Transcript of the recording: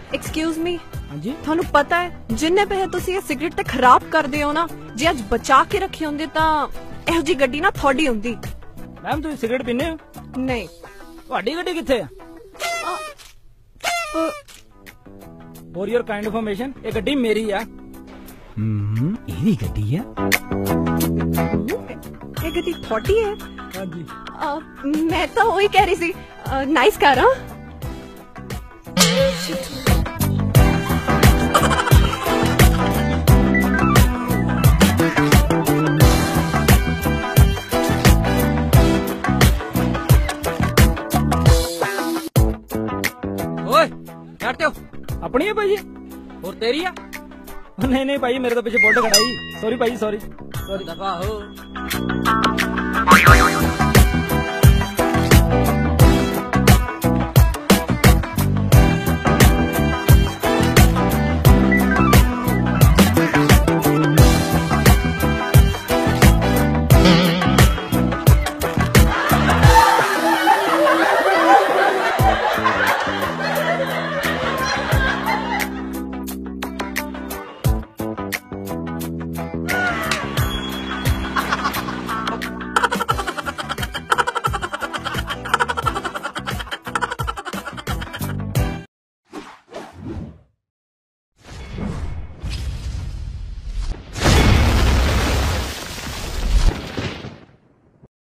Excuse me, हाँ जी थानू पता है जिन्ने पैसे तुसी ये सिगरेट ते खराब करदे हो ना, जे अज बचा के रखे होंदे तां एहो जी गड्डी ना थोड़ी हुंदी। मैम तुम सिगरेट पीने हो? नहीं। ਤੁਹਾਡੀ ਗੱਡੀ ਕਿੱਥੇ ਆ? For your kind information, ਇਹ ਗੱਡੀ ਮੇਰੀ ਆ। ਇਹਦੀ ਗੱਡੀ ਆ। ये गड्डी थोड़ी है? हाँ जी। मैं तो वही कह रही थी, नाइस कार। हाँ करते हो अपनी है भाई और तेरी है? नहीं नहीं भाई मेरे तो पीछे बोल्ट खड़ा ही। सॉरी भाई सॉरी। दफा हो।